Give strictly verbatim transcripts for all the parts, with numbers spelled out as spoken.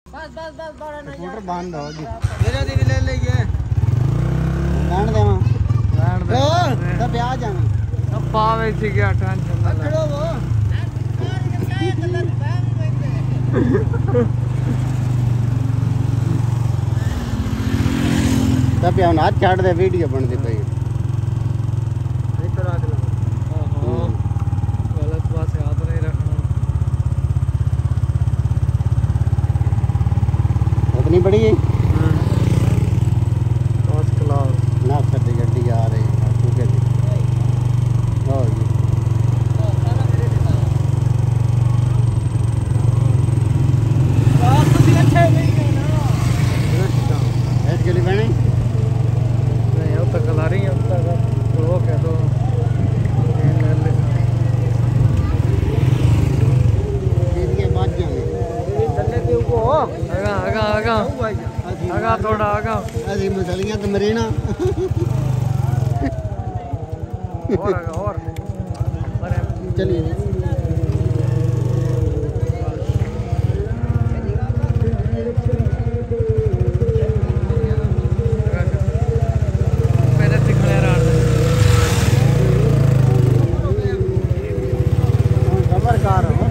बस बस बस बड़ा नहीं स्कूटर बंद हो जी धीरे धीरे ले लेंगे लैंड देवा लैंड दे तो ब्याह जाना अब पावे थी क्या टेंशन ना ले खड़ो वो तब यार हाथ छाड़ दे वीडियो बनती पई इधर आ के ओहो गलत पासे हाथ नहीं रखना इतनी बड़ी है फर्स्ट क्लास ना कटी गड्डी आ रही है ठीक है जी हो जी आप तो भी अच्छे नहीं है ना ऐड के लिए बने नहीं अब तक ला रही है अब तक तो वो कह दो ले ले इसके बाद जाने चलने के ऊपर हो आगा आगा आगा आगा थोड़ा आगा अजी मसलियां तो मरीना और आगा और अरे चलिए पहले दिखने रहा खबर कार हो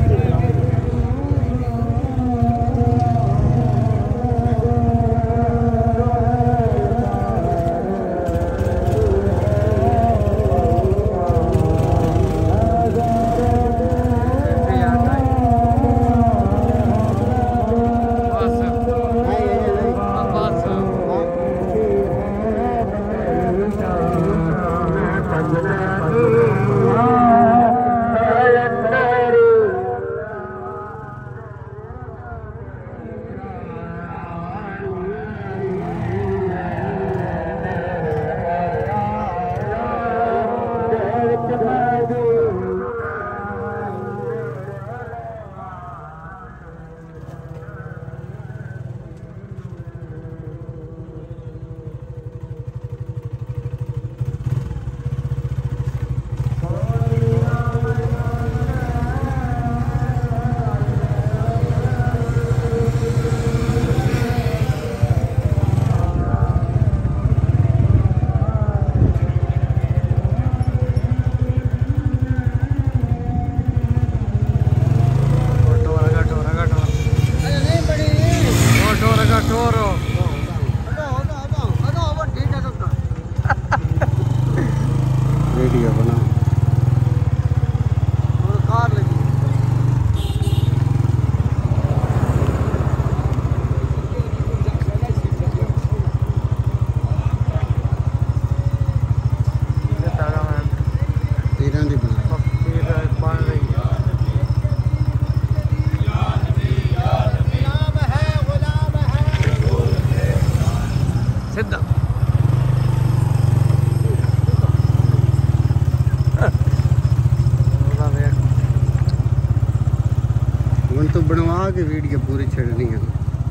वीडियो बना और कार लगी तीरां दी बना सीधा ਹੁਣ तो बनवा के वीडियो पूरी छड़नी है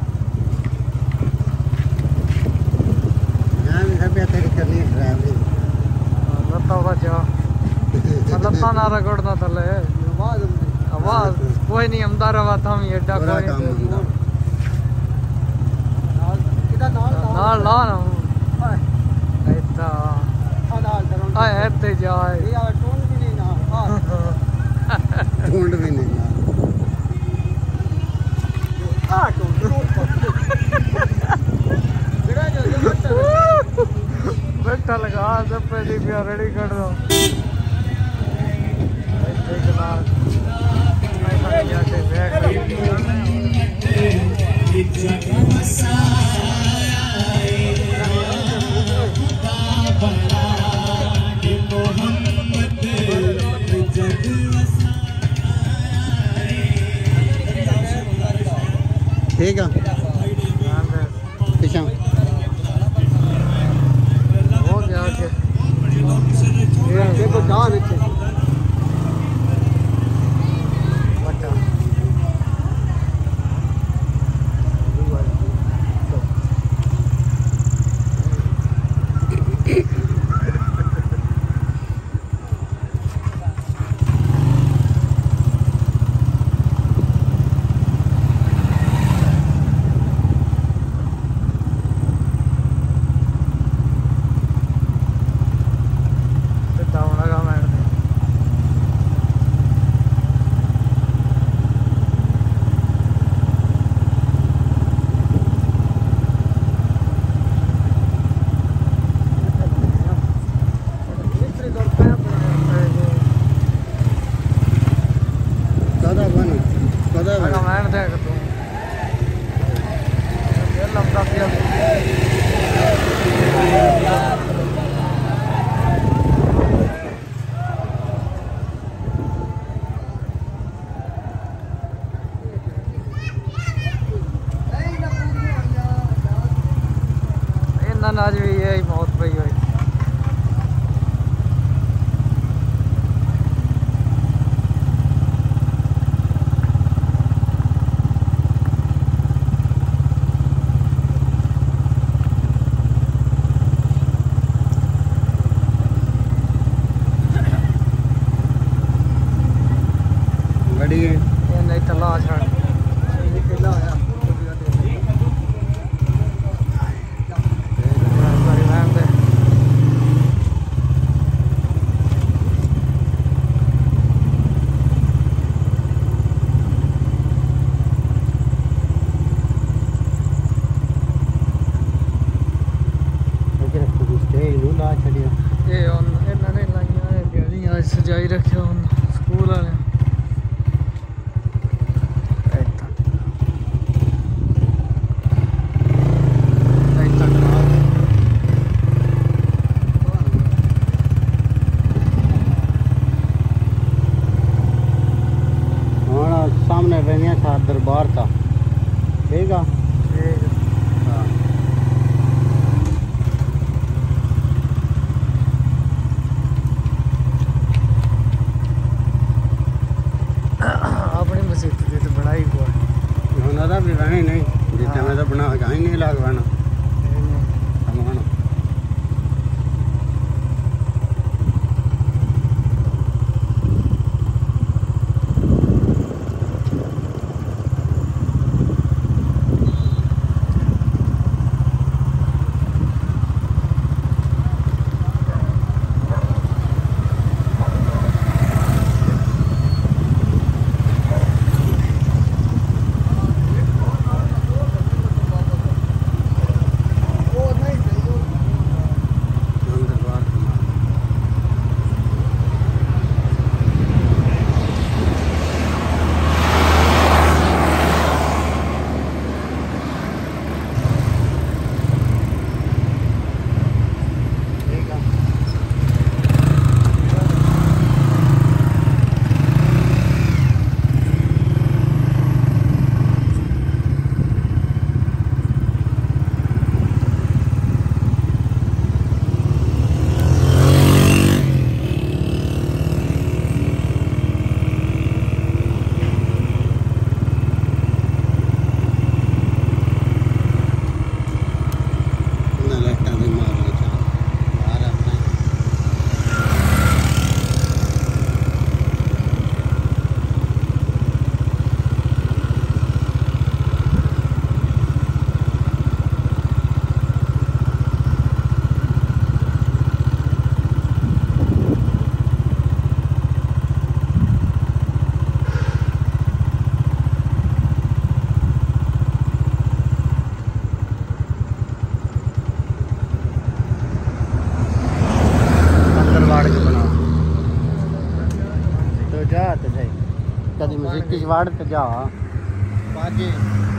मैं भी सब तेरी करनी है ड्राइवरिंग लता बचा लता ना रगड़ना तले आवाज आवाज कोई नहीं हमदार आवाज हम ये एडा बड़ा कोई काम नहीं नाल किदा नाल नाल ला ना ऐता नाल करो आए ऐते जाए ये यार टोन भी नहीं ना ढूंढ भी नहीं ना आ टोन बैठा लगा सब पहली प्यार रेडी कर दो ऐसे नाल मैं खाली जाके बैठ ठीक है पीछा हो गया के ये को जान अच्छे बच्चा लंदन आज भी ये मौत पई हुई। बड़ी है ये नहीं तो ला छड़ ये केला आया सारी वैन दे ला छड़िया ये उन इन्होंने लाइया गलियां सजाई रखे उन स्कूल वाले सामने रहने था दरबार था ठीक है हाँ अपनी मस्जिद की तो बनाई हुआ होना भी रहने नहीं जितना में तो बना ही नहीं लगवाना हमारा कभी मस्जिद की वाड़ ते जा बाजे